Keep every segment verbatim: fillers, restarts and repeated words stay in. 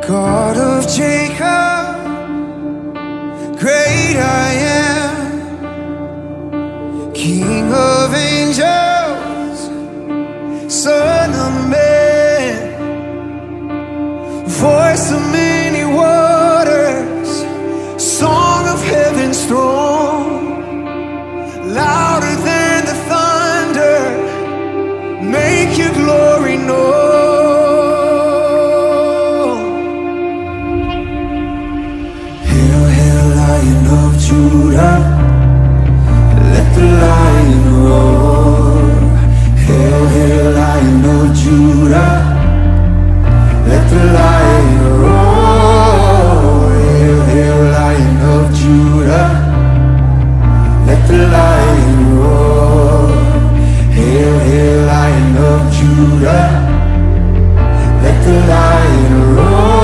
God of Jacob, great I am, King of angels, Son of man, voice of many waters, song of heaven's throne, louder than the thunder, make your glory known. Lion of Judah, let the lion roar. Hail, hail, Lion of Judah, let the lion roar. Hail, hail, Lion of Judah, let the lion roar. Hail, hail, Lion of Judah, let the lion roar.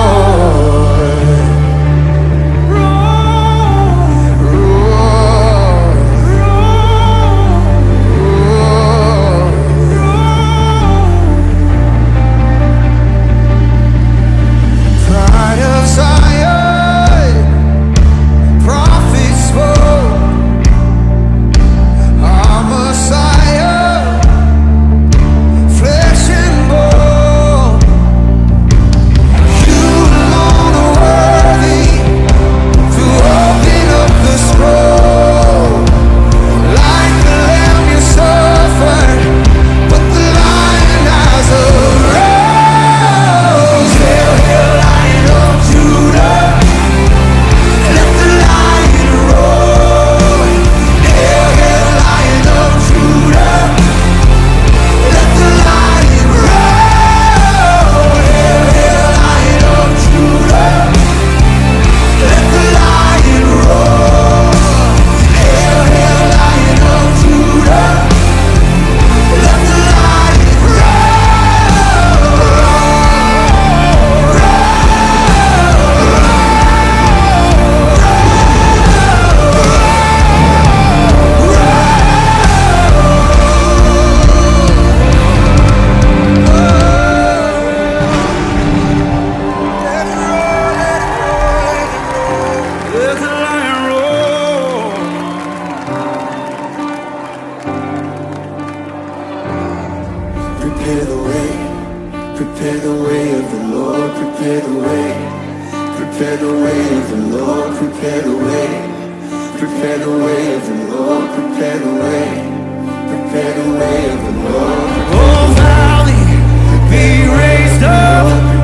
Prepare the way, prepare the way of the Lord, prepare the way, prepare the way of the Lord, prepare the way, prepare the way of the Lord, prepare the way, prepare the way of the Lord. Oh, valley, be raised up.